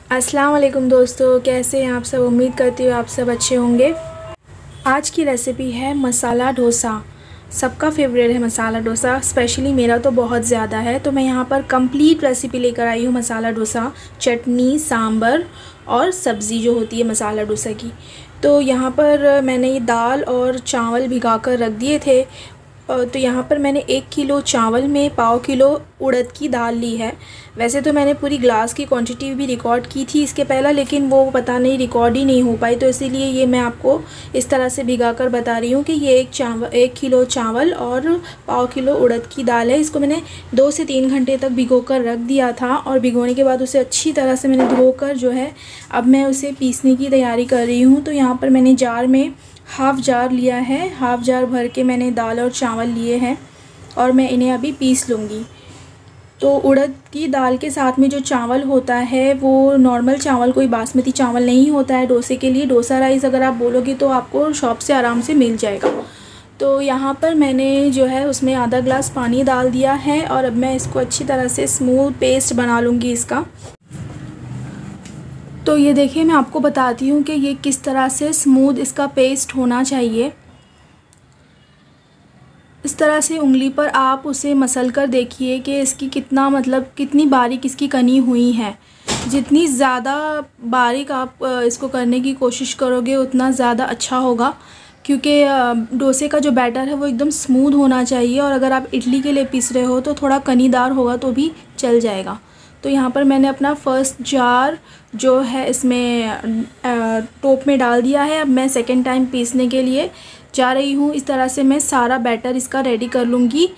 अस्सलाम वालेकुम दोस्तों, कैसे हैं आप सब। उम्मीद करती हूँ आप सब अच्छे होंगे। आज की रेसिपी है मसाला डोसा। सबका फेवरेट है मसाला डोसा, स्पेशली मेरा तो बहुत ज़्यादा है। तो मैं यहाँ पर कंप्लीट रेसिपी लेकर आई हूँ मसाला डोसा, चटनी, सांभर और सब्ज़ी जो होती है मसाला डोसा की। तो यहाँ पर मैंने ये दाल और चावल भिगा कर रख दिए थे। तो यहाँ पर मैंने 1 किलो चावल में पाव किलो उड़द की दाल ली है। वैसे तो मैंने पूरी ग्लास की क्वांटिटी भी रिकॉर्ड की थी इसके पहले, लेकिन वो पता नहीं रिकॉर्ड ही नहीं हो पाई, तो इसीलिए ये मैं आपको इस तरह से भिगा कर बता रही हूँ कि ये 1 किलो चावल और पाव किलो उड़द की दाल है। इसको मैंने 2 से 3 घंटे तक भिगो कर रख दिया था, और भिगोने के बाद उसे अच्छी तरह से मैंने धोकर जो है अब मैं उसे पीसने की तैयारी कर रही हूँ। तो यहाँ पर मैंने जार में हाफ़ जार लिया है, हाफ़ जार भर के मैंने दाल और चावल लिए हैं और मैं इन्हें अभी पीस लूँगी। तो उड़द की दाल के साथ में जो चावल होता है वो नॉर्मल चावल, कोई बासमती चावल नहीं होता है डोसे के लिए। डोसा राइस अगर आप बोलोगे तो आपको शॉप से आराम से मिल जाएगा। तो यहाँ पर मैंने जो है उसमें आधा ग्लास पानी डाल दिया है और अब मैं इसको अच्छी तरह से स्मूथ पेस्ट बना लूँगी इसका। तो ये देखिए, मैं आपको बताती हूँ कि ये किस तरह से स्मूथ इसका पेस्ट होना चाहिए। इस तरह से उंगली पर आप उसे मसल कर देखिए कि इसकी कितनी बारीक इसकी कनी हुई है। जितनी ज़्यादा बारीक आप इसको करने की कोशिश करोगे उतना ज़्यादा अच्छा होगा, क्योंकि डोसे का जो बैटर है वो एकदम स्मूथ होना चाहिए। और अगर आप इडली के लिए पीस रहे हो तो थोड़ा कनीदार होगा तो भी चल जाएगा। तो यहाँ पर मैंने अपना फर्स्ट जार जो है इसमें टोप में डाल दिया है। अब मैं सेकेंड टाइम पीसने के लिए जा रही हूँ। इस तरह से मैं सारा बैटर इसका रेडी कर लूँगी।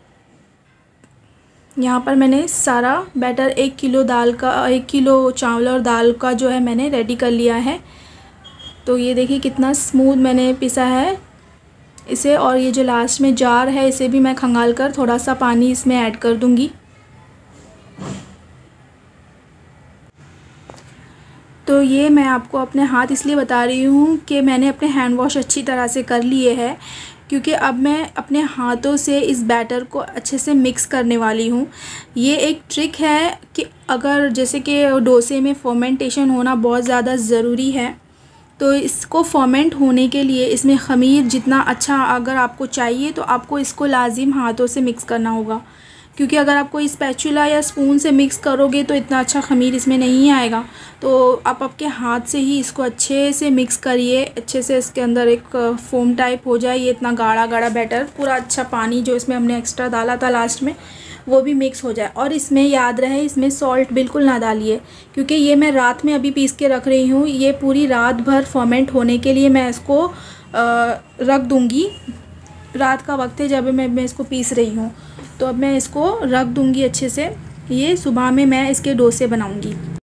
यहाँ पर मैंने सारा बैटर 1 किलो चावल और दाल का जो है मैंने रेडी कर लिया है। तो ये देखिए कितना स्मूथ मैंने पिसा है इसे। और ये जो लास्ट में जार है इसे भी मैं खंगाल कर थोड़ा सा पानी इसमें ऐड कर दूँगी। तो ये मैं आपको अपने हाथ इसलिए बता रही हूँ कि मैंने अपने हैंड वॉश अच्छी तरह से कर लिए हैं, क्योंकि अब मैं अपने हाथों से इस बैटर को अच्छे से मिक्स करने वाली हूँ। ये एक ट्रिक है कि अगर जैसे कि डोसे में फर्मेंटेशन होना बहुत ज़्यादा ज़रूरी है, तो इसको फर्मेंट होने के लिए इसमें ख़मीर जितना अच्छा अगर आपको चाहिए तो आपको इसको लाजिम हाथों से मिक्स करना होगा, क्योंकि अगर आप कोई स्पैचुला या स्पून से मिक्स करोगे तो इतना अच्छा ख़मीर इसमें नहीं आएगा। तो आप आपके हाथ से ही इसको अच्छे से मिक्स करिए, अच्छे से इसके अंदर एक फोम टाइप हो जाए। ये इतना गाढ़ा गाढ़ा बैटर, पूरा अच्छा पानी जो इसमें हमने एक्स्ट्रा डाला था लास्ट में वो भी मिक्स हो जाए। और इसमें याद रहे, इसमें सॉल्ट बिल्कुल ना डालिए, क्योंकि ये मैं रात में अभी पीस के रख रही हूँ। ये पूरी रात भर फर्मेंट होने के लिए मैं इसको रख दूँगी। रात का वक्त है जब मैं इसको पीस रही हूँ, तो अब मैं इसको रख दूँगी अच्छे से। ये सुबह में मैं इसके डोसे बनाऊँगी।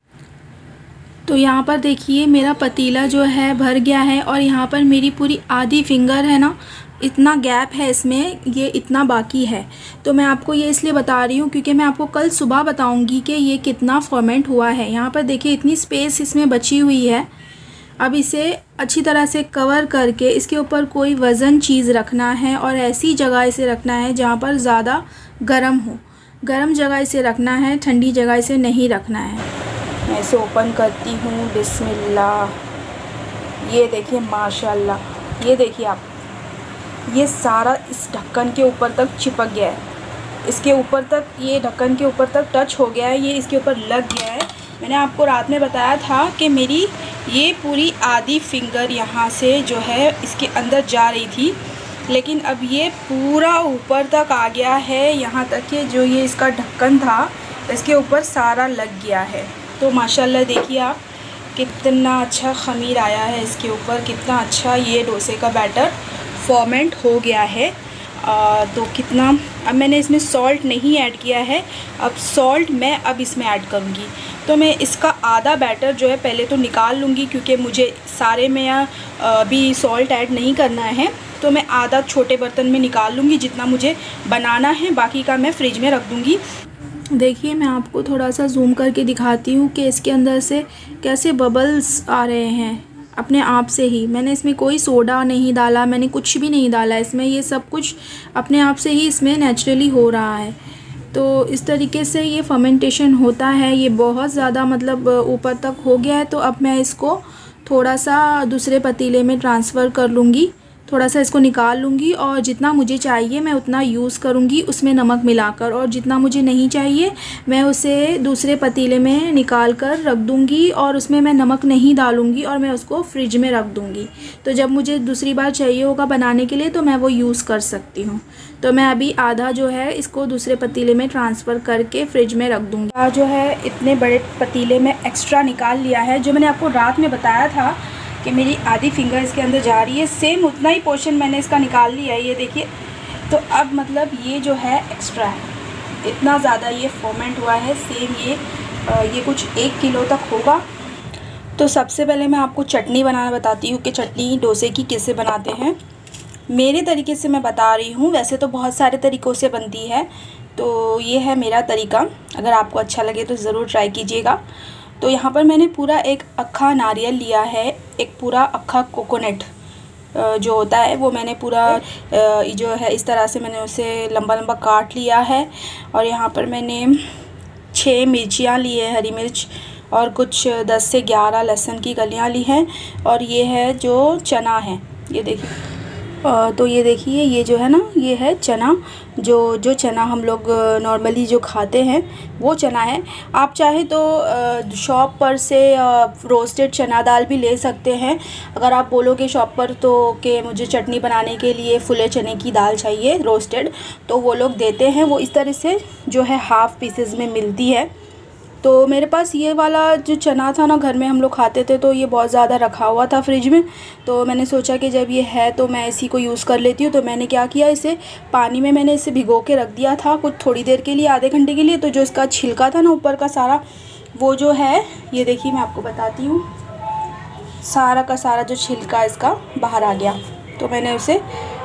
तो यहाँ पर देखिए मेरा पतीला जो है भर गया है, और यहाँ पर मेरी पूरी आधी फिंगर है ना, इतना गैप है इसमें, ये इतना बाकी है। तो मैं आपको ये इसलिए बता रही हूँ क्योंकि मैं आपको कल सुबह बताऊँगी कि ये कितना फर्मेंट हुआ है। यहाँ पर देखिए इतनी स्पेस इसमें बची हुई है। अब इसे अच्छी तरह से कवर करके इसके ऊपर कोई वज़न चीज़ रखना है, और ऐसी जगह इसे रखना है जहाँ पर ज़्यादा गर्म हो। गर्म जगह इसे रखना है, ठंडी जगह इसे नहीं रखना है। मैं इसे ओपन करती हूँ, बिस्मिल्लाह। ये देखिए माशाल्लाह, ये देखिए आप, ये सारा इस ढक्कन के ऊपर तक चिपक गया है। इसके ऊपर तक, ये ढक्कन के ऊपर तक टच हो गया है, ये इसके ऊपर लग गया है। मैंने आपको रात में बताया था कि मेरी ये पूरी आधी फिंगर यहाँ से जो है इसके अंदर जा रही थी, लेकिन अब ये पूरा ऊपर तक आ गया है। यहाँ तक कि जो ये इसका ढक्कन था इसके ऊपर सारा लग गया है। तो माशाल्लाह देखिए आप, कितना अच्छा ख़मीर आया है इसके ऊपर, कितना अच्छा ये डोसे का बैटर फॉर्मेंट हो गया है। तो कितना, अब मैंने इसमें सॉल्ट नहीं ऐड किया है, अब सॉल्ट मैं अब इसमें ऐड करूँगी। तो मैं इसका आधा बैटर जो है पहले तो निकाल लूँगी, क्योंकि मुझे सारे में अभी सॉल्ट ऐड नहीं करना है। तो मैं आधा छोटे बर्तन में निकाल लूँगी जितना मुझे बनाना है, बाकी का मैं फ्रिज में रख दूँगी। देखिए मैं आपको थोड़ा सा जूम करके दिखाती हूँ कि इसके अंदर से कैसे बबल्स आ रहे हैं अपने आप से ही। मैंने इसमें कोई सोडा नहीं डाला, मैंने कुछ भी नहीं डाला इसमें, ये सब कुछ अपने आप से ही इसमें नेचुरली हो रहा है। तो इस तरीके से ये फर्मेंटेशन होता है। ये बहुत ज़्यादा मतलब ऊपर तक हो गया है, तो अब मैं इसको थोड़ा सा दूसरे पतीले में ट्रांसफ़र कर लूँगी। थोड़ा सा इसको निकाल लूँगी और जितना मुझे चाहिए मैं उतना यूज़ करूँगी उसमें नमक मिलाकर, और जितना मुझे नहीं चाहिए मैं उसे दूसरे पतीले में निकाल कर रख दूँगी और उसमें मैं नमक नहीं डालूँगी और मैं उसको फ्रिज में रख दूँगी। तो जब मुझे दूसरी बार चाहिए होगा बनाने के लिए तो मैं वो यूज़ कर सकती हूँ। तो मैं अभी आधा जो है इसको दूसरे पतीले में ट्रांसफ़र करके फ्रिज में रख दूँगी। जो है इतने बड़े पतीले में एक्स्ट्रा निकाल लिया है, जो मैंने आपको रात में बताया था कि मेरी आधी फिंगर इसके अंदर जा रही है, सेम उतना ही पोर्शन मैंने इसका निकाल लिया है, ये देखिए। तो अब मतलब ये जो है एक्स्ट्रा है, इतना ज़्यादा ये फर्मेंट हुआ है। सेम ये कुछ 1 किलो तक होगा। तो सबसे पहले मैं आपको चटनी बनाना बताती हूँ कि चटनी डोसे की कैसे बनाते हैं। मेरे तरीके से मैं बता रही हूँ, वैसे तो बहुत सारे तरीक़ों से बनती है, तो ये है मेरा तरीका। अगर आपको अच्छा लगे तो ज़रूर ट्राई कीजिएगा। तो यहाँ पर मैंने पूरा एक अक्खा नारियल लिया है, एक पूरा अक्खा कोकोनट जो होता है वो मैंने पूरा जो है इस तरह से मैंने उसे लंबा लंबा काट लिया है। और यहाँ पर मैंने 6 मिर्चियाँ ली है, हरी मिर्च, और कुछ 10 से 11 लहसुन की कलियाँ ली हैं। और ये है जो चना है, ये देखिए। तो ये देखिए, ये जो है ना, ये है चना, जो चना हम लोग नॉर्मली जो खाते हैं वो चना है। आप चाहे तो शॉप पर से रोस्टेड चना दाल भी ले सकते हैं। अगर आप बोलोगे शॉप पर तो कि मुझे चटनी बनाने के लिए फुले चने की दाल चाहिए रोस्टेड, तो वो लोग देते हैं। वो इस तरह से जो है हाफ़ पीसेस में मिलती है। तो मेरे पास ये वाला जो चना था ना, घर में हम लोग खाते थे, तो ये बहुत ज़्यादा रखा हुआ था फ्रिज में। तो मैंने सोचा कि जब ये है तो मैं इसी को यूज़ कर लेती हूँ। तो मैंने क्या किया, इसे पानी में मैंने इसे भिगो के रख दिया था कुछ थोड़ी देर के लिए, आधे घंटे के लिए। तो जो इसका छिलका था ना ऊपर का सारा, वो जो है, ये देखिए मैं आपको बताती हूँ, सारा का सारा जो छिलका इसका बाहर आ गया। तो मैंने उसे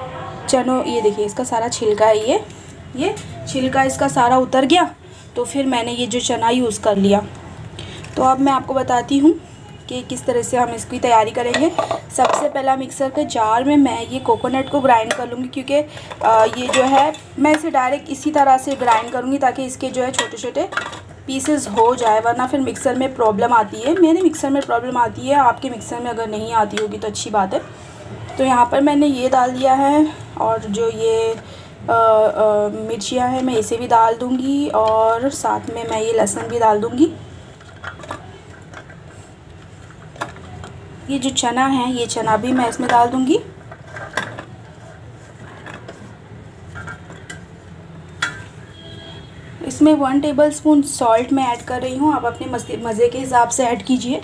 ये देखिए इसका सारा छिलका है, ये छिलका इसका सारा उतर गया। तो फिर मैंने ये जो चना यूज़ कर लिया। तो अब मैं आपको बताती हूँ कि किस तरह से हम इसकी तैयारी करेंगे। सबसे पहला मिक्सर के जार में मैं ये कोकोनट को ग्राइंड कर लूँगी, क्योंकि ये जो है मैं इसे डायरेक्ट इसी तरह से ग्राइंड करूँगी ताकि इसके जो है छोटे छोटे पीसेस हो जाए, वरना फिर मिक्सर में प्रॉब्लम आती है। मेरे मिक्सर में प्रॉब्लम आती है, आपके मिक्सर में अगर नहीं आती होगी तो अच्छी बात है। तो यहाँ पर मैंने ये डाल दिया है, और जो ये मिर्चियाँ हैं मैं इसे भी डाल दूँगी, और साथ में मैं ये लहसुन भी डाल दूँगी। ये जो चना है, ये चना भी मैं इसमें डाल दूँगी। इसमें 1 टेबलस्पून सॉल्ट मैं ऐड कर रही हूँ, आप अपने मज़े के हिसाब से ऐड कीजिए।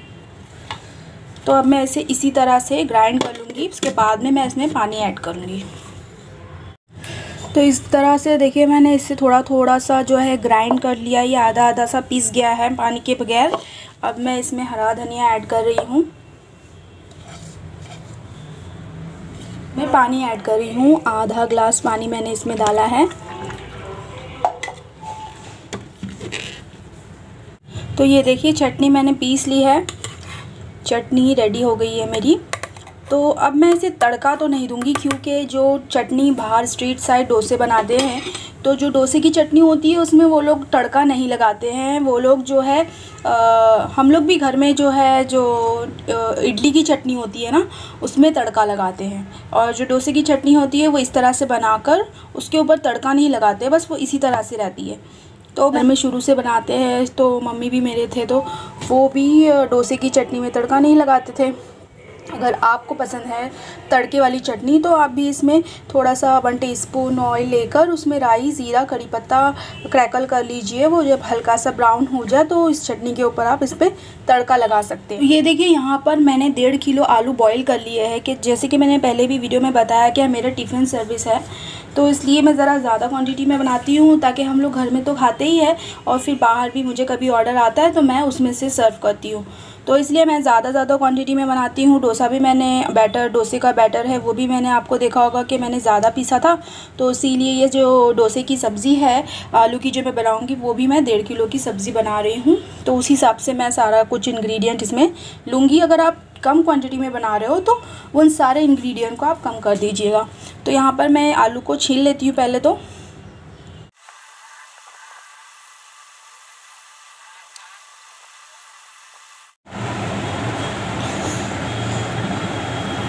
तो अब मैं इसे इसी तरह से ग्राइंड कर लूँगी, उसके बाद में मैं इसमें पानी ऐड करूँगी। तो इस तरह से देखिए मैंने इससे थोड़ा थोड़ा सा जो है ग्राइंड कर लिया, ये आधा आधा सा पीस गया है पानी के बगैर। अब मैं इसमें हरा धनिया ऐड कर रही हूँ। मैं पानी ऐड कर रही हूँ, आधा ग्लास पानी मैंने इसमें डाला है। तो ये देखिए चटनी मैंने पीस ली है, चटनी रेडी हो गई है मेरी। तो अब मैं इसे तड़का तो नहीं दूंगी, क्योंकि जो चटनी बाहर स्ट्रीट साइड डोसे बनाते हैं, तो जो डोसे की चटनी होती है उसमें वो लोग तड़का नहीं लगाते हैं। वो लोग जो है हम लोग भी घर में जो है जो इडली की चटनी होती है ना, उसमें तड़का लगाते हैं। और जो डोसे की चटनी होती है वो इस तरह से बनाकर उसके ऊपर तड़का नहीं लगाते, बस वो इसी तरह से रहती है। तो घर में शुरू से बनाते हैं, तो मम्मी भी मेरे थे तो वो भी डोसे की चटनी में तड़का नहीं लगाते थे। अगर आपको पसंद है तड़के वाली चटनी, तो आप भी इसमें थोड़ा सा 1 टीस्पून ऑयल लेकर उसमें राई, ज़ीरा, करी पत्ता क्रैकल कर लीजिए। वो जब हल्का सा ब्राउन हो जाए तो इस चटनी के ऊपर आप इस पर तड़का लगा सकते हैं। ये देखिए यहाँ पर मैंने 1.5 किलो आलू बॉईल कर लिए है, कि जैसे कि मैंने पहले भी वीडियो में बताया कि मेरा टिफ़िन सर्विस है, तो इसलिए मैं ज़रा ज़्यादा क्वांटिटी में बनाती हूँ, ताकि हम लोग घर में तो खाते ही है और फिर बाहर भी मुझे कभी ऑर्डर आता है तो मैं उसमें से सर्व करती हूँ। तो इसलिए मैं ज़्यादा क्वांटिटी में बनाती हूँ। डोसा भी मैंने डोसे का बैटर है वो भी मैंने आपको देखा होगा कि मैंने ज़्यादा पीसा था, तो इसीलिए ये जो डोसे की सब्ज़ी है आलू की जो मैं बनाऊँगी, वो भी मैं 1.5 किलो की सब्ज़ी बना रही हूँ। तो उस हिसाब से मैं सारा कुछ इंग्रेडिएंट इसमें लूँगी। अगर आप कम क्वांटिटी में बना रहे हो तो उन सारे इंग्रेडिएंट को आप कम कर दीजिएगा। तो यहाँ पर मैं आलू को छील लेती हूँ पहले। तो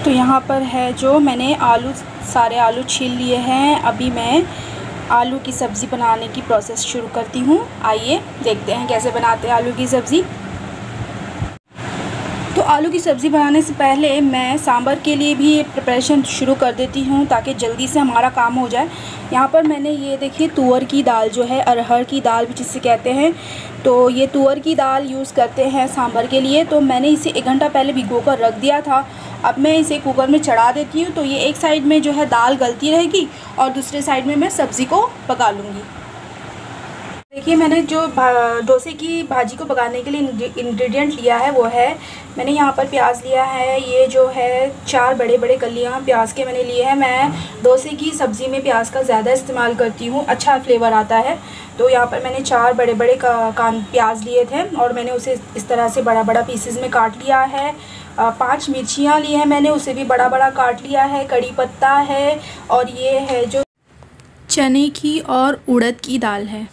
तो यहाँ पर है जो मैंने सारे आलू छील लिए हैं। अभी मैं आलू की सब्ज़ी बनाने की प्रोसेस शुरू करती हूँ। आइए देखते हैं कैसे बनाते हैं आलू की सब्ज़ी। तो आलू की सब्ज़ी बनाने से पहले मैं सांभर के लिए भी प्रिपरेशन शुरू कर देती हूँ ताकि जल्दी से हमारा काम हो जाए। यहाँ पर मैंने ये देखिए तुअर की दाल जो है, अरहर की दाल भी जिसे कहते हैं, तो ये तुअर की दाल यूज़ करते हैं सांभर के लिए। तो मैंने इसे 1 घंटा पहले भिगो कर रख दिया था। अब मैं इसे कुकर में चढ़ा देती हूँ। तो ये एक साइड में जो है दाल गलती रहेगी और दूसरे साइड में मैं सब्ज़ी को पका लूँगी। देखिए मैंने जो डोसे की भाजी को पकाने के लिए इंग्रेडिएंट लिया है वो है, मैंने यहाँ पर प्याज लिया है। ये जो है 4 बड़े बड़े कलियाँ प्याज के मैंने लिए हैं। मैं डोसे की सब्ज़ी में प्याज का ज़्यादा इस्तेमाल करती हूँ, अच्छा फ्लेवर आता है। तो यहाँ पर मैंने 4 बड़े बड़े प्याज लिए थे और मैंने उसे इस तरह से बड़ा बड़ा पीसेस में काट लिया है। 5 मिर्चियाँ ली हैं मैंने, उसे भी बड़ा बड़ा काट लिया है। कड़ी पत्ता है और ये है जो चने की और उड़द की दाल है,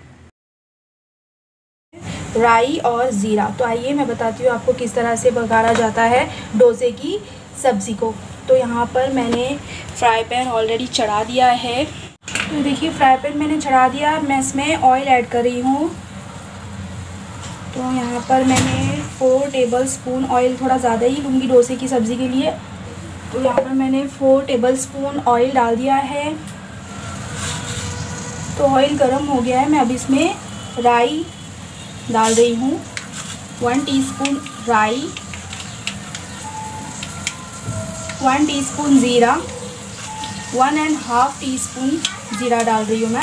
राई और ज़ीरा। तो आइए मैं बताती हूँ आपको किस तरह से बघारा जाता है डोसे की सब्ज़ी को। तो यहाँ पर मैंने फ्राई पैन ऑलरेडी चढ़ा दिया है। तो देखिए फ्राई पैन मैंने चढ़ा दिया, मैं इसमें ऑयल ऐड कर रही हूँ। तो यहाँ पर मैंने 4 टेबल स्पून ऑयल, थोड़ा ज़्यादा ही लूँगी डोसे की सब्ज़ी के लिए। तो यहाँ पर मैंने 4 टेबल स्पून ऑयल डाल दिया है। तो ऑयल गर्म हो गया है, मैं अब इसमें राई डाल रही हूँ। 1 टीस्पून राई, 1 टीस्पून ज़ीरा, 1.5 टीस्पून ज़ीरा डाल रही हूँ मैं।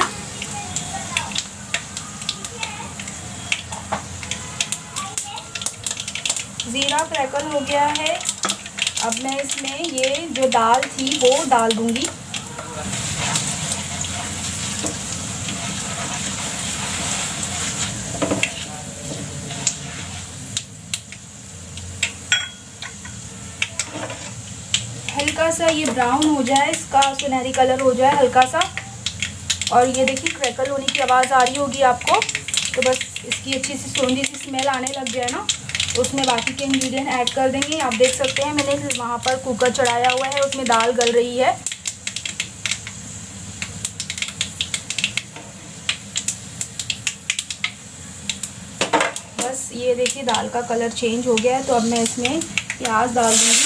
ज़ीरा क्रैकल हो गया है। अब मैं इसमें ये जो दाल थी वो डाल दूँगी। हल्का सा ये ब्राउन हो जाए, इसका सुनहरी कलर हो जाए हल्का सा। और ये देखिए क्रैकल होने की आवाज़ आ रही होगी आपको। तो बस इसकी अच्छी सी सौंधी सी स्मेल आने लग जाए ना, तो उसमें बाकी के इंग्रेडिएंट ऐड कर देंगे। आप देख सकते हैं मैंने वहाँ पर कुकर चढ़ाया हुआ है, उसमें दाल गल रही है। बस ये देखिए दाल का कलर चेंज हो गया है। तो अब मैं इसमें प्याज डाल दूँगी।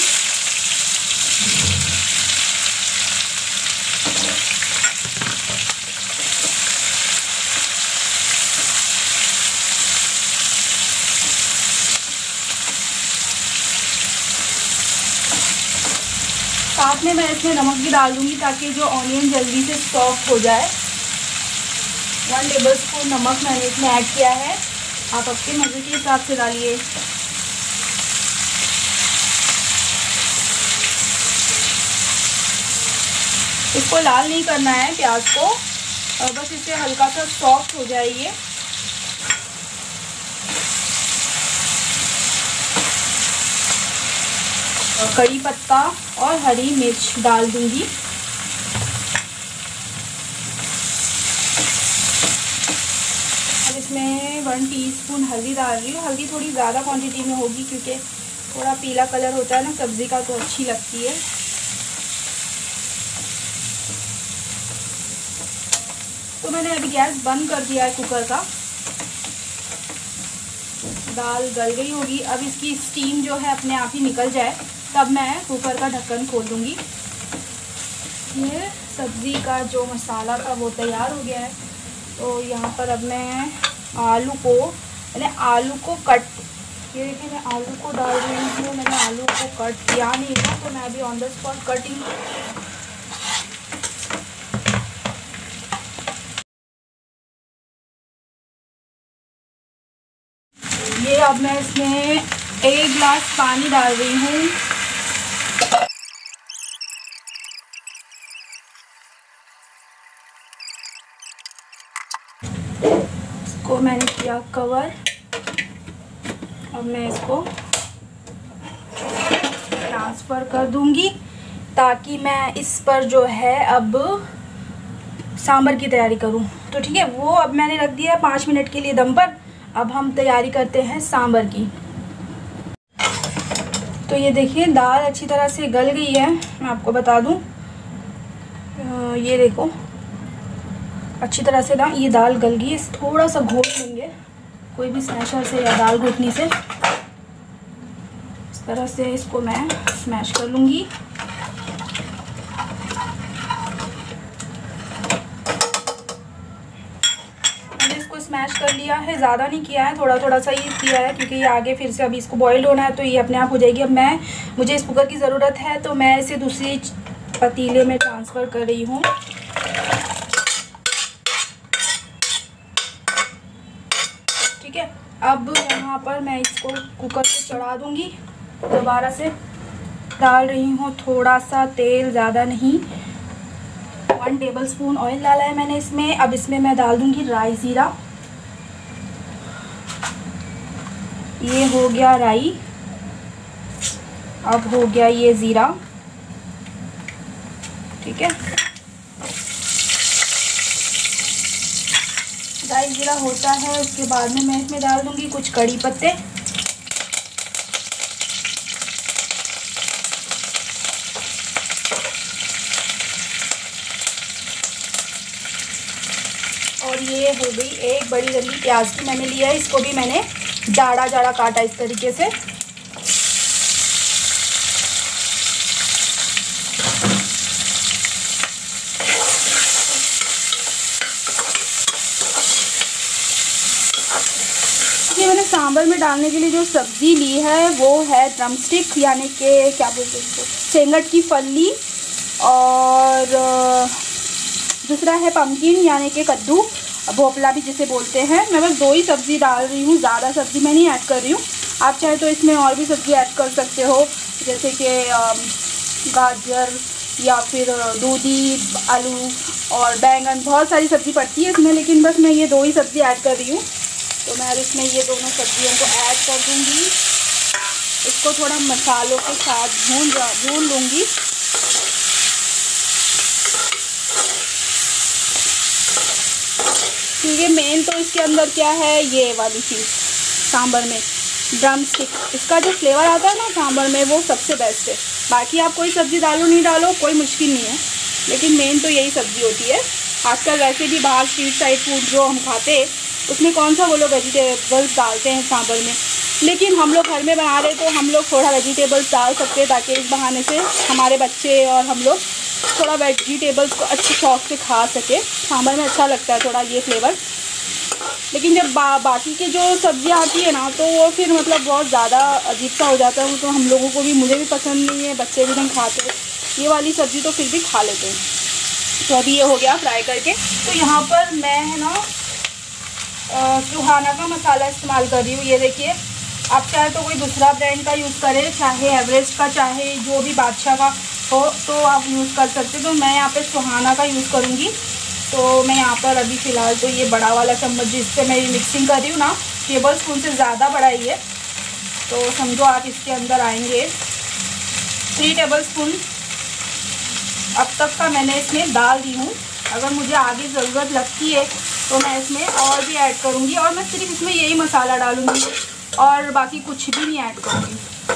साथ में मैं इसमें नमक भी डाल दूँगी ताकि जो ऑनियन जल्दी से सॉफ्ट हो जाए। 1 टेबल स्पून नमक मैंने इसमें ऐड किया है, आप अपने मज़े के हिसाब से डालिए। इसको लाल नहीं करना है प्याज को, और बस इससे हल्का सा सॉफ्ट हो जाए ये। कड़ी पत्ता और हरी मिर्च डाल दूंगी। अब इसमें 1 टीस्पून हल्दी डाल रही हूँ। हल्दी थोड़ी ज़्यादा क्वांटिटी में होगी क्योंकि थोड़ा पीला कलर होता है ना सब्ज़ी का, तो अच्छी लगती है। तो मैंने अभी गैस बंद कर दिया है कुकर का। दाल गल गई होगी। अब इसकी स्टीम जो है अपने आप ही निकल जाए तब मैं कुकर का ढक्कन खोल दूँगी। ये सब्ज़ी का जो मसाला था वो तैयार हो गया है। तो यहाँ पर अब मैं आलू को कट, ये देखिए मैं आलू को डाल रही हूँ। मैंने आलू को कट किया नहीं था तो मैं अभी ऑन द स्पॉट कटिंग। ये अब मैं इसमें 1 गिलास पानी डाल रही हूँ। इसको मैंने किया कवर। अब मैं इसको ट्रांसफ़र कर दूंगी ताकि मैं इस पर जो है अब सांभर की तैयारी करूं। तो ठीक है, वो अब मैंने रख दिया है 5 मिनट के लिए दम पर। अब हम तैयारी करते हैं सांभर की। तो ये देखिए दाल अच्छी तरह से गल गई है। मैं आपको बता दूं, ये देखो अच्छी तरह से ना ये दाल गल गई है। थोड़ा सा घोट लेंगे कोई भी स्मैशर से या दाल घोटनी से। इस तरह से इसको मैं स्मैश कर लूँगी। स्मैश कर लिया है, ज़्यादा नहीं किया है, थोड़ा थोड़ा सा ये किया है क्योंकि ये आगे फिर से अभी इसको बॉईल होना है तो ये अपने आप हो जाएगी। अब मुझे इस कुकर की ज़रूरत है तो मैं इसे दूसरी पतीले में ट्रांसफ़र कर रही हूँ। ठीक है, अब यहाँ पर मैं इसको कुकर पे चढ़ा दूँगी। दोबारा से डाल रही हूँ थोड़ा सा तेल, ज़्यादा नहीं, 1 टेबलस्पून ऑयल डाला है मैंने इसमें। अब इसमें मैं डाल दूँगी राई ज़ीरा। ये हो गया राई, अब हो गया ये ज़ीरा। ठीक है, राई ज़ीरा होता है उसके बाद में मैं इसमें डाल दूँगी कुछ कड़ी पत्ते। और ये हो गई एक बड़ी रंगी प्याज की मैंने लिया है, इसको भी मैंने जाड़ा जाड़ा काटा इस तरीके से। ये मैंने सांभर में डालने के लिए जो सब्ज़ी ली है वो है ड्रम स्टिक, यानी कि क्या बोलते हैं इसको, सेंगट की फली, और दूसरा है पम्पकिन यानी कि कद्दू, भोपला भी जिसे बोलते हैं। मैं बस 2 ही सब्ज़ी डाल रही हूँ, ज़्यादा सब्ज़ी मैं नहीं ऐड कर रही हूँ। आप चाहे तो इसमें और भी सब्ज़ी ऐड कर सकते हो, जैसे कि गाजर या फिर दूधी, आलू और बैंगन, बहुत सारी सब्ज़ी पड़ती है इसमें, लेकिन बस मैं ये 2 ही सब्ज़ी ऐड कर रही हूँ। तो मैं अब इसमें ये दोनों सब्जियों को ऐड कर दूँगी। इसको थोड़ा मसालों के साथ भून लूँगी। ठीक है, मेन तो इसके अंदर क्या है, ये वाली चीज़ सांभर में ड्रम स्टिक, इसका जो फ्लेवर आता है ना सांभर में वो सबसे बेस्ट है। बाकी आप कोई सब्ज़ी डालो नहीं डालो कोई मुश्किल नहीं है, लेकिन मेन तो यही सब्ज़ी होती है। आजकल वैसे भी बाहर स्ट्रीट साइड फूड जो हम खाते हैं उसमें कौन सा वो लोग वेजिटेबल्स डालते हैं सांभर में, लेकिन हम लोग घर में बना रहे तो हम लोग थोड़ा वेजिटेबल्स डाल सकते हैं, ताकि इस बहाने से हमारे बच्चे और हम लोग थोड़ा वेजिटेबल्स को अच्छे शौक से खा सके। सांभर में अच्छा लगता है थोड़ा ये फ्लेवर। लेकिन जब बाकी के जो सब्जियां आती है ना तो वो फिर मतलब बहुत ज़्यादा अजीब सा हो जाता है, वो तो हम लोगों को भी, मुझे भी पसंद नहीं है, बच्चे भी नहीं खाते। ये वाली सब्ज़ी तो फिर भी खा लेते हैं। तो अभी ये हो गया फ्राई करके। तो यहाँ पर मैं है ना सुहाना का मसाला इस्तेमाल कर रही हूँ। ये देखिए, आप चाहे तो कोई दूसरा ब्रांड का यूज़ करें, चाहे एवरेस्ट का, चाहे जो भी बादशाह का हो तो आप यूज़ कर सकते। तो मैं यहाँ पे सुहाना का यूज़ करूँगी। तो मैं यहाँ पर अभी फ़िलहाल तो ये बड़ा वाला चम्मच जिससे मैं मिक्सिंग कर रही हूँ ना, टेबलस्पून से ज़्यादा बड़ा ही है, तो समझो आप इसके अंदर आएंगे 3 टेबलस्पून अब तक का मैंने इसमें डाल दी हूँ। अगर मुझे आगे ज़रूरत लगती है तो मैं इसमें और भी ऐड करूँगी, और मैं सिर्फ इसमें यही मसाला डालूँगी और बाकी कुछ भी नहीं ऐड करूँगी।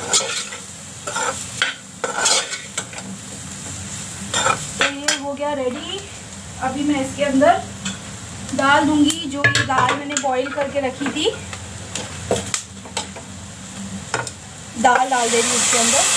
तो ये हो गया रेडी। अभी मैं इसके अंदर डाल दूँगी जो ये दाल मैंने बॉईल करके रखी थी, दाल डाल देंगे इसके अंदर।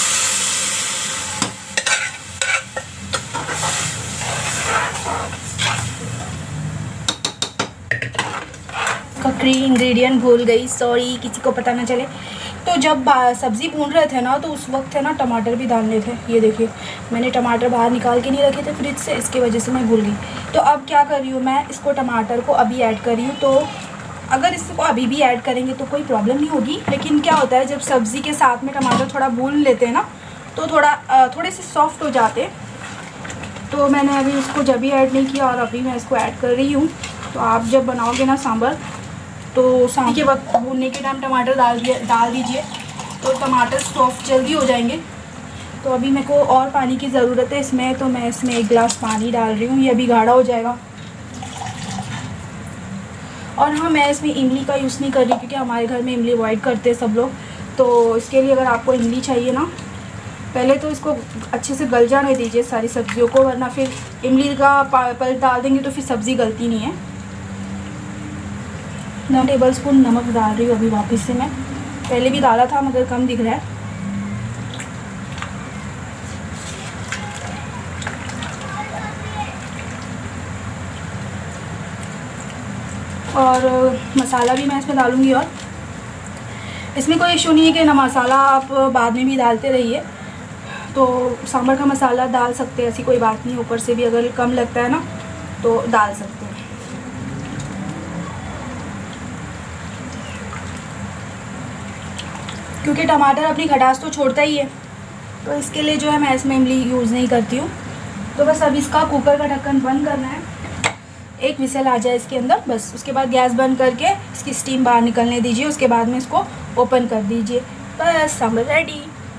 ककड़ी इंग्रेडिएंट भूल गई, सॉरी, किसी को पता ना चले। तो जब सब्ज़ी भून रहे थे ना तो उस वक्त है ना टमाटर भी डालने थे। ये देखिए मैंने टमाटर बाहर निकाल के नहीं रखे थे फ्रिज से, इसकी वजह से मैं भूल गई। तो अब क्या कर रही हूँ मैं, इसको टमाटर को अभी ऐड कर रही हूँ। तो अगर इसको अभी भी ऐड करेंगे तो कोई प्रॉब्लम नहीं होगी, लेकिन क्या होता है जब सब्ज़ी के साथ में टमाटर थोड़ा भून लेते हैं ना तो थोड़े से सॉफ्ट हो जाते। तो मैंने अभी इसको जब भी ऐड नहीं किया और अभी मैं इसको ऐड कर रही हूँ। तो आप जब बनाओगे ना सांभर तो सांभर के वक्त भूनने के टाइम टमाटर डाल दीजिए, तो टमाटर सॉफ्ट जल्दी हो जाएंगे। तो अभी मेरे को और पानी की ज़रूरत है इसमें, तो मैं इसमें 1 गिलास पानी डाल रही हूँ, ये अभी गाढ़ा हो जाएगा। और हाँ, मैं इसमें इमली का यूज़ नहीं कर रही क्योंकि हमारे घर में इमली अवॉइड करते हैं सब लोग, तो इसके लिए अगर आपको इमली चाहिए ना, पहले तो इसको अच्छे से गल जाने दीजिए सारी सब्जियों को, वरना फिर इमली का पल्प डाल देंगे तो फिर सब्ज़ी गलती नहीं है। 9 टेबलस्पून नमक डाल रही हूँ अभी वापस से मैं, पहले भी डाला था मगर कम दिख रहा है। और मसाला भी मैं इसमें डालूँगी, और इसमें कोई इशू नहीं है कि ना मसाला आप बाद में भी डालते रहिए, तो सांभर का मसाला डाल सकते हैं, ऐसी कोई बात नहीं। ऊपर से भी अगर कम लगता है ना तो डाल सकते हैं। क्योंकि टमाटर अपनी खटास तो छोड़ता ही है, तो इसके लिए जो है मैं इसमें इमली यूज़ नहीं करती हूँ। तो बस अब इसका कुकर का ढक्कन बंद करना है, एक विसल आ जाए इसके अंदर, बस उसके बाद गैस बंद करके इसकी स्टीम बाहर निकलने दीजिए। उसके बाद में इसको ओपन कर दीजिए, बस सांभर रेडी।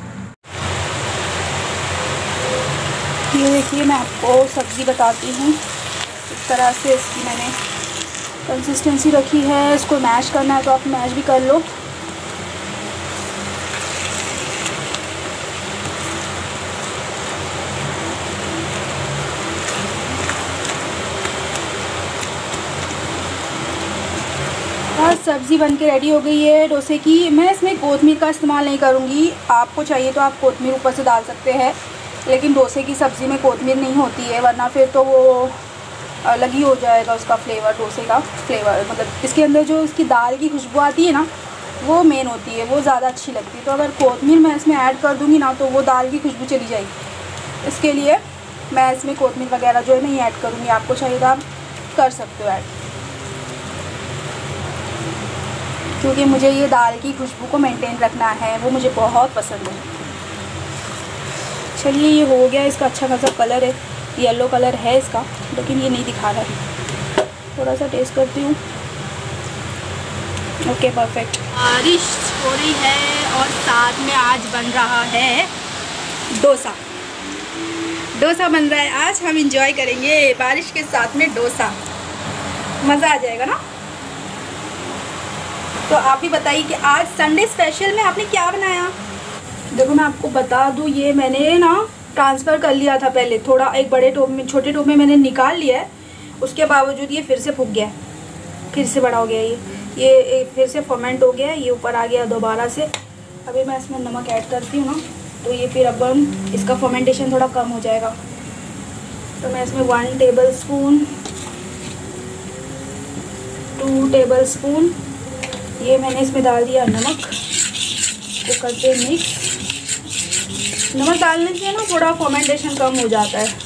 ये देखिए मैं आपको सब्ज़ी बताती हूँ, इस तरह से इसकी मैंने कंसिस्टेंसी रखी है। इसको मैश करना है तो आप मैश भी कर लो। सब्ज़ी बन के रेडी हो गई है डोसे की। मैं इसमें कोतमीर का इस्तेमाल नहीं करूँगी, आपको चाहिए तो आप कोतमीर ऊपर से डाल सकते हैं, लेकिन डोसे की सब्ज़ी में कोतमीर नहीं होती है, वरना फिर तो वो अलग ही हो जाएगा उसका फ्लेवर, डोसे का फ्लेवर। मतलब इसके अंदर जो इसकी दाल की खुशबू आती है ना, वो मेन होती है, वो ज़्यादा अच्छी लगती है। तो अगर कोतमीर मैं इसमें ऐड कर दूँगी ना तो वो दाल की खुशबू चली जाएगी, इसके लिए मैं इसमें कोतमीर वगैरह जो है नहीं ऐड करूँगी। आपको चाहिए तो आप कर सकते हो ऐड, क्योंकि मुझे ये दाल की खुशबू को मेंटेन रखना है, वो मुझे बहुत पसंद है। चलिए ये हो गया, इसका अच्छा खासा कलर है, येलो कलर है इसका, लेकिन ये नहीं दिखा रहा है। थोड़ा सा टेस्ट करती हूँ। Okay perfect. बारिश हो रही है और साथ में आज बन रहा है डोसा। डोसा बन रहा है आज, हम इंजॉय करेंगे बारिश के साथ में डोसा, मज़ा आ जाएगा ना। तो आप भी बताइए कि आज संडे स्पेशल में आपने क्या बनाया। देखो मैं आपको बता दूँ, ये मैंने ना ट्रांसफ़र कर लिया था पहले, थोड़ा एक बड़े टोप में, छोटे टोप में मैंने निकाल लिया है। उसके बावजूद ये फिर से फूक गया है, फिर से बड़ा हो गया ये फिर से फर्मेंट हो गया है, ये ऊपर आ गया दोबारा से। अभी मैं इसमें नमक ऐड करती हूँ ना, तो ये फिर अब इसका फर्मेंटेशन थोड़ा कम हो जाएगा। तो मैं इसमें 1 टेबलस्पून, 2 टेबलस्पून ये मैंने इसमें डाल दिया नमक, तो करते मिक्स। नमक डालने से ना थोड़ा फर्मेंटेशन कम हो जाता है।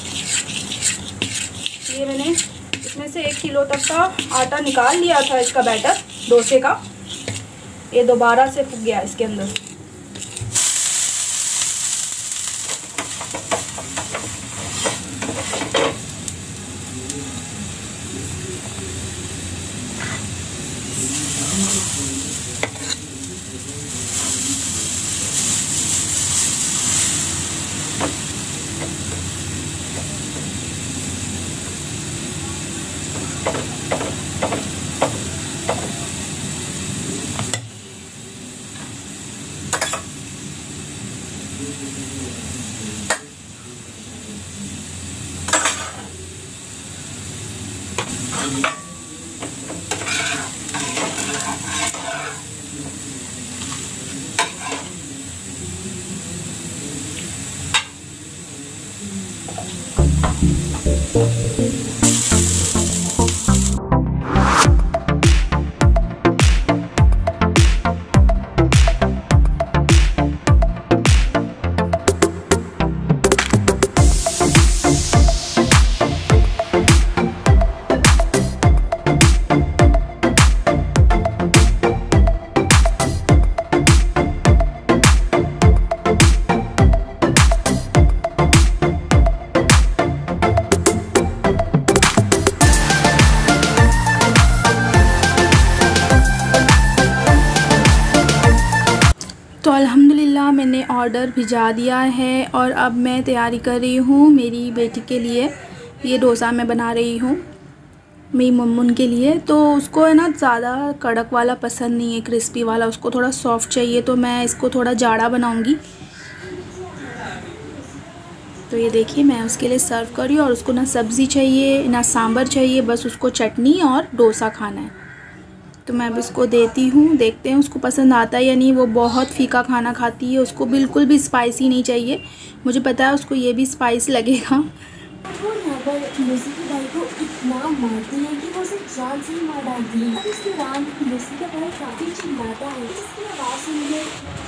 ये मैंने इसमें से 1 किलो तक का आटा निकाल लिया था, इसका बैटर डोसे का, ये दोबारा से फूक गया इसके अंदर। तो अल्हम्दुलिल्लाह मैंने ऑर्डर भिजा दिया है और अब मैं तैयारी कर रही हूँ मेरी बेटी के लिए। ये डोसा मैं बना रही हूँ। मेरी मम्मुन के लिए। तो उसको है ना ज़्यादा कड़क वाला पसंद नहीं है, क्रिस्पी वाला, उसको थोड़ा सॉफ्ट चाहिए। तो मैं इसको थोड़ा जाड़ा बनाऊंगी। तो ये देखिए मैं उसके लिए सर्व कर रही हूँ। और उसको ना सब्ज़ी चाहिए ना सांभर चाहिए, बस उसको चटनी और डोसा खाना है। तो मैं अब इसको देती हूँ, देखते हैं उसको पसंद आता है या नहीं। वो बहुत फीका खाना खाती है, उसको बिल्कुल भी स्पाइसी नहीं चाहिए। मुझे पता है उसको ये भी स्पाइस लगेगा। वो नेबर लूसी के भाई को इतना मारती है कि वो उसे जान से ही मार डालती है। अब इसके दौरान लूसी का भाई काफी चिल्लाता है, जिसकी आवाज सुन के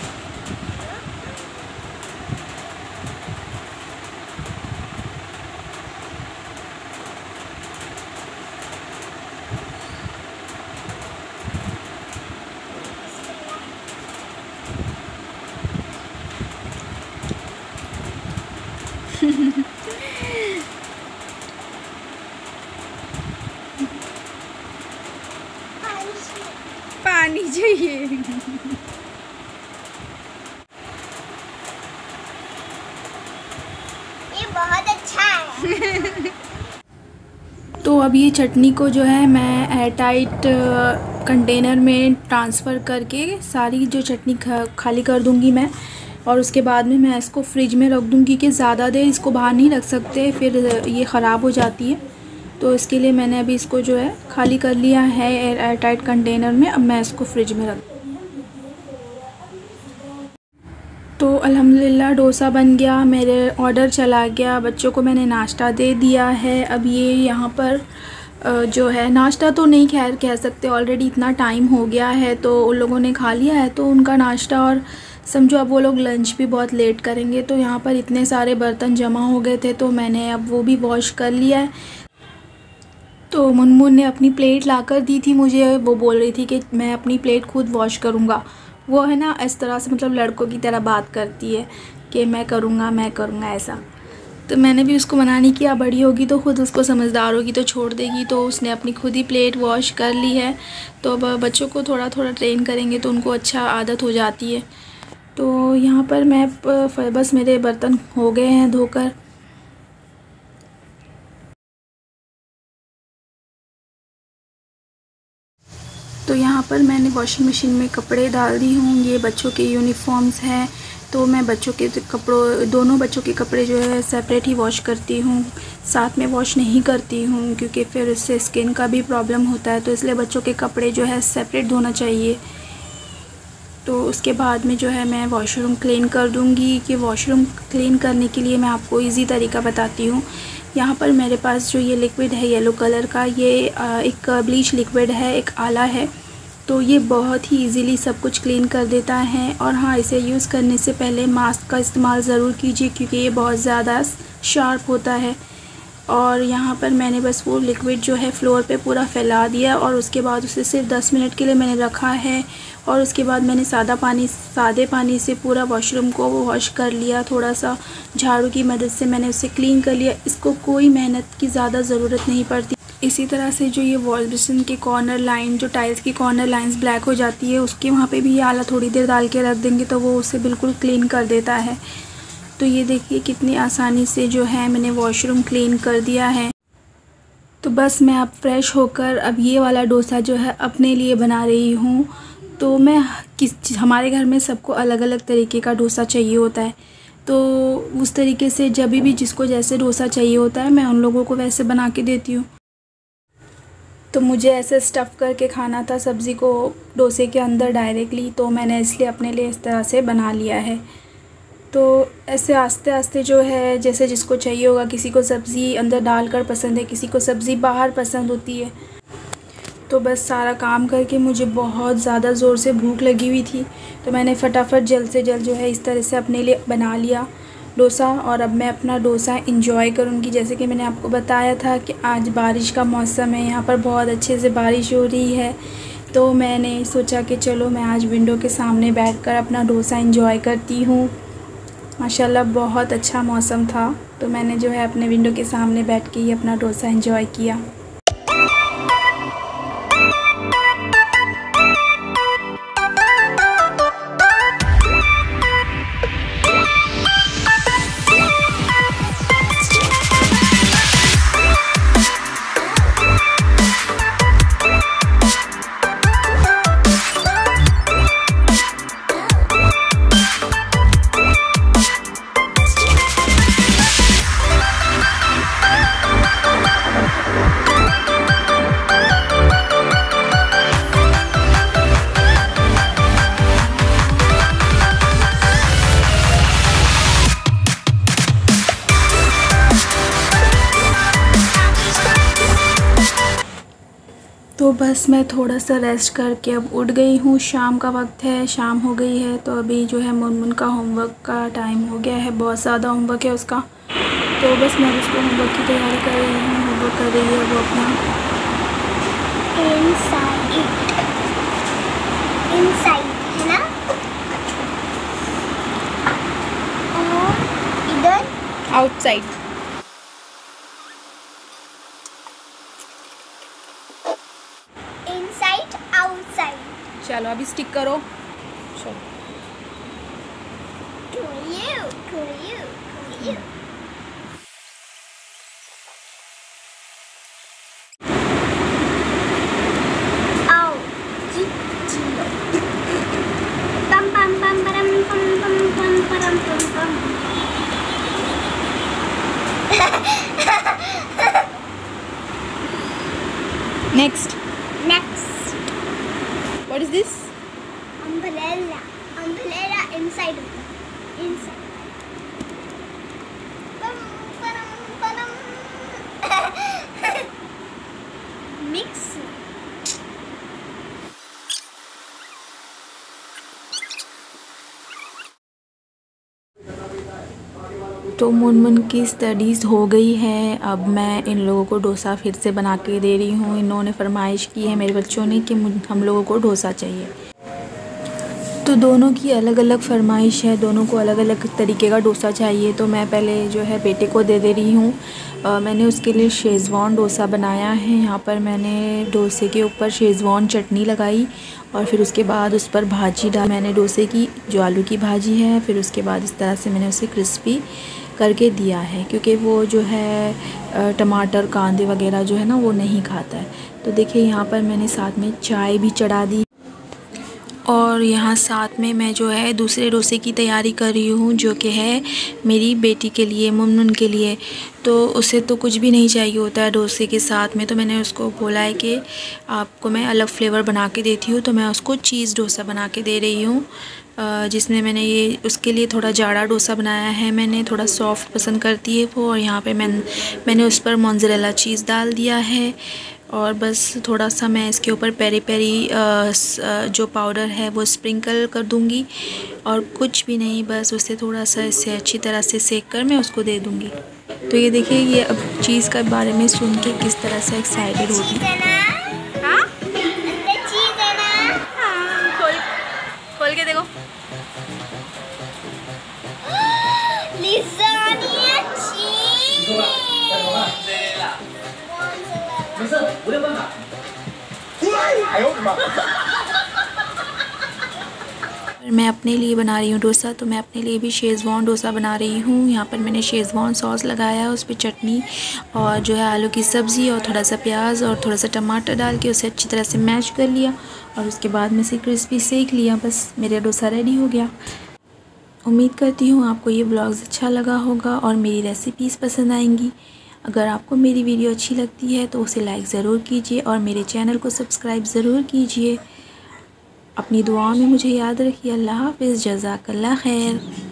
पानी चाहिए। ये बहुत अच्छा है। तो अब ये चटनी को जो है मैं एयर टाइट कंटेनर में ट्रांसफ़र करके सारी जो चटनी खाली कर दूंगी मैं। और उसके बाद में मैं इसको फ्रिज में रख दूंगी कि ज़्यादा देर इसको बाहर नहीं रख सकते, फिर ये ख़राब हो जाती है। तो इसके लिए मैंने अभी इसको जो है खाली कर लिया है एयर टाइट कंटेनर में। अब मैं इसको फ्रिज में रख। तो अल्हम्दुलिल्लाह डोसा बन गया, मेरे ऑर्डर चला गया, बच्चों को मैंने नाश्ता दे दिया है। अब ये यहाँ पर जो है नाश्ता तो नहीं खैर कह सकते, ऑलरेडी इतना टाइम हो गया है तो उन लोगों ने खा लिया है। तो उनका नाश्ता और समझो अब वो लोग लंच भी बहुत लेट करेंगे। तो यहाँ पर इतने सारे बर्तन जमा हो गए थे तो मैंने अब वो भी वॉश कर लिया है। तो मुनमुन ने अपनी प्लेट लाकर दी थी मुझे, वो बोल रही थी कि मैं अपनी प्लेट खुद वॉश करूँगा। वो है ना इस तरह से मतलब लड़कों की तरह बात करती है कि मैं करूँगा ऐसा। तो मैंने भी उसको मना नहीं किया, बड़ी होगी तो खुद उसको समझदार होगी तो छोड़ देगी। तो उसने अपनी खुद ही प्लेट वॉश कर ली है। तो अब बच्चों को थोड़ा थोड़ा ट्रेन करेंगे तो उनको अच्छा आदत हो जाती है। तो यहाँ पर मैं बस मेरे बर्तन हो गए हैं धोकर। तो यहाँ पर मैंने वॉशिंग मशीन में कपड़े डाल दी हूँ। ये बच्चों के यूनिफॉर्म्स हैं तो मैं बच्चों के कपड़ों दोनों बच्चों के कपड़े जो है सेपरेट ही वॉश करती हूँ, साथ में वॉश नहीं करती हूँ क्योंकि फिर उससे स्किन का भी प्रॉब्लम होता है। तो इसलिए बच्चों के कपड़े जो है सेपरेट धोना चाहिए। तो उसके बाद में जो है मैं वॉशरूम क्लीन कर दूँगी। कि वॉशरूम क्लीन करने के लिए मैं आपको इजी तरीका बताती हूँ। यहाँ पर मेरे पास जो ये लिक्विड है येलो कलर का, ये एक ब्लीच लिक्विड है, एक आला है। तो ये बहुत ही इजीली सब कुछ क्लीन कर देता है। और हाँ, इसे यूज़ करने से पहले मास्क का इस्तेमाल ज़रूर कीजिए क्योंकि ये बहुत ज़्यादा शार्प होता है। और यहाँ पर मैंने बस वो लिक्विड जो है फ्लोर पे पूरा फैला दिया और उसके बाद उसे सिर्फ 10 मिनट के लिए मैंने रखा है। और उसके बाद मैंने सादे पानी से पूरा वॉशरूम को वॉश कर लिया। थोड़ा सा झाड़ू की मदद से मैंने उसे क्लीन कर लिया। इसको कोई मेहनत की ज़्यादा ज़रूरत नहीं पड़ती। इसी तरह से जो ये वॉश बेसिन के कॉर्नर लाइन, जो टाइल्स की कॉर्नर लाइंस ब्लैक हो जाती है, उसके वहाँ पे भी ये आला थोड़ी देर डाल के रख देंगे तो वो उसे बिल्कुल क्लीन कर देता है। तो ये देखिए कितनी आसानी से जो है मैंने वॉशरूम क्लीन कर दिया है। तो बस मैं अब फ्रेश होकर अब ये वाला डोसा जो है अपने लिए बना रही हूँ। तो हमारे घर में सबको अलग अलग तरीके का डोसा चाहिए होता है। तो उस तरीके से जब भी जिसको जैसे डोसा चाहिए होता है मैं उन लोगों को वैसे बना के देती हूँ। तो मुझे ऐसे स्टफ़ करके खाना था सब्ज़ी को डोसे के अंदर डायरेक्टली, तो मैंने इसलिए अपने लिए इस तरह से बना लिया है। तो ऐसे आस्ते आस्ते जो है जैसे जिसको चाहिए होगा, किसी को सब्ज़ी अंदर डालकर पसंद है, किसी को सब्ज़ी बाहर पसंद होती है। तो बस सारा काम करके मुझे बहुत ज़्यादा ज़ोर से भूख लगी हुई थी तो मैंने फटाफट जल्द से जल्द जो है इस तरह से अपने लिए बना लिया डोसा। और अब मैं अपना डोसा इंजॉय करूँगी। जैसे कि मैंने आपको बताया था कि आज बारिश का मौसम है, यहाँ पर बहुत अच्छे से बारिश हो रही है। तो मैंने सोचा कि चलो मैं आज विंडो के सामने बैठकर अपना डोसा इंजॉय करती हूँ। माशाल्लाह बहुत अच्छा मौसम था तो मैंने जो है अपने विंडो के सामने बैठ के ही अपना डोसा इंजॉय किया। बस मैं थोड़ा सा रेस्ट करके अब उठ गई हूँ। शाम का वक्त है, शाम हो गई है। तो अभी जो है मुनमुन का होमवर्क का टाइम हो गया है, बहुत ज़्यादा होमवर्क है उसका। तो बस मैं उसको होमवर्क की तैयारी कर रही हूँ। होमवर्क कर रही है वो अपना। इनसाइड है ना, और इधर आउटसाइड। Inside outside. चलो अभी स्टिक करो। चलो you. Next. What is this? Umbrella. Umbrella inside. Mix. तो मुनमुन की स्टडीज़ हो गई है। अब मैं इन लोगों को डोसा फिर से बना के दे रही हूँ। इन्होंने फरमाइश की है मेरे बच्चों ने कि हम लोगों को डोसा चाहिए। तो दोनों की अलग अलग फरमाइश है, दोनों को अलग अलग तरीके का डोसा चाहिए। तो मैं पहले जो है बेटे को दे रही हूँ। मैंने उसके लिए शेज़वान डोसा बनाया है। यहाँ पर मैंने डोसे के ऊपर शेज़वान चटनी लगाई और फिर उसके बाद उस पर भाजी डाली मैंने डोसे की, जो आलू की भाजी है। फिर उसके बाद इस तरह से मैंने उसे क्रिस्पी करके दिया है, क्योंकि वो जो है टमाटर कांदे वगैरह जो है ना वो नहीं खाता है। तो देखिए यहाँ पर मैंने साथ में चाय भी चढ़ा दी और यहाँ साथ में मैं जो है दूसरे डोसे की तैयारी कर रही हूँ, जो कि है मेरी बेटी के लिए, मुनमुन के लिए। तो उसे तो कुछ भी नहीं चाहिए होता है डोसे के साथ में। तो मैंने उसको बोला है कि आपको मैं अलग फ्लेवर बना के देती हूँ। तो मैं उसको चीज़ डोसा बना के दे रही हूँ, जिसमें मैंने ये उसके लिए थोड़ा जाड़ा डोसा बनाया है। मैंने थोड़ा सॉफ्ट पसंद करती है वो, और यहाँ पे मैंने उस पर मोज़रेला चीज़ डाल दिया है। और बस थोड़ा सा मैं इसके ऊपर पेरी पेरी जो पाउडर है वो स्प्रिंकल कर दूँगी, और कुछ भी नहीं, बस उसे थोड़ा सा इससे अच्छी तरह से सेक कर मैं उसको दे दूँगी। तो ये देखिए, ये अब चीज़ के बारे में सुन के किस तरह से एक्साइटेड होती है। हाँ? खोल के देखो। मैं अपने लिए बना रही हूँ डोसा, तो मैं अपने लिए भी शेज़वान डोसा बना रही हूँ। यहाँ पर मैंने शेज़वान सॉस लगाया, उस पर चटनी और जो है आलू की सब्ज़ी और थोड़ा सा प्याज और थोड़ा सा टमाटर डाल के उसे अच्छी तरह से मैश कर लिया, और उसके बाद में से क्रिस्पी सेक लिया। बस मेरा डोसा रेडी हो गया। उम्मीद करती हूँ आपको ये व्लॉग्स अच्छा लगा होगा और मेरी रेसिपीज़ पसंद आएंगी। अगर आपको मेरी वीडियो अच्छी लगती है तो उसे लाइक ज़रूर कीजिए और मेरे चैनल को सब्सक्राइब ज़रूर कीजिए। अपनी दुआओं में मुझे याद रखिए। अल्लाह हाफ़िज़। जज़ाकल्लाह खैर।